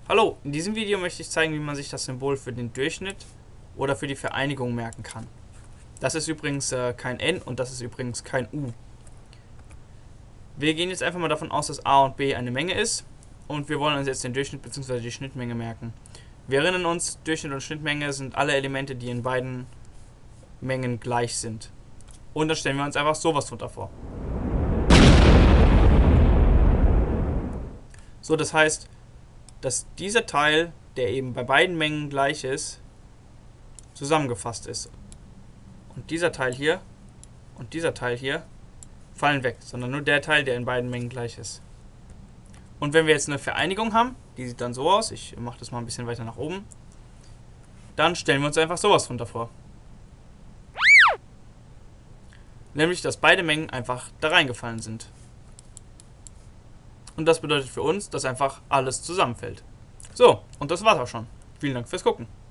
Hallo, in diesem Video möchte ich zeigen, wie man sich das Symbol für den Durchschnitt oder für die Vereinigung merken kann. Das ist übrigens kein N und das ist übrigens kein U. Wir gehen jetzt einfach mal davon aus, dass A und B eine Menge ist und wir wollen uns jetzt den Durchschnitt bzw. die Schnittmenge merken. Wir erinnern uns, Durchschnitt und Schnittmenge sind alle Elemente, die in beiden Mengen gleich sind. Und dann stellen wir uns einfach sowas drunter vor. So, das heißt, dass dieser Teil, der eben bei beiden Mengen gleich ist, zusammengefasst ist. Und dieser Teil hier und dieser Teil hier fallen weg, sondern nur der Teil, der in beiden Mengen gleich ist. Und wenn wir jetzt eine Vereinigung haben, die sieht dann so aus, ich mache das mal ein bisschen weiter nach oben, dann stellen wir uns einfach sowas drunter vor. Nämlich, dass beide Mengen einfach da reingefallen sind. Und das bedeutet für uns, dass einfach alles zusammenfällt. So, und das war's auch schon. Vielen Dank fürs Gucken.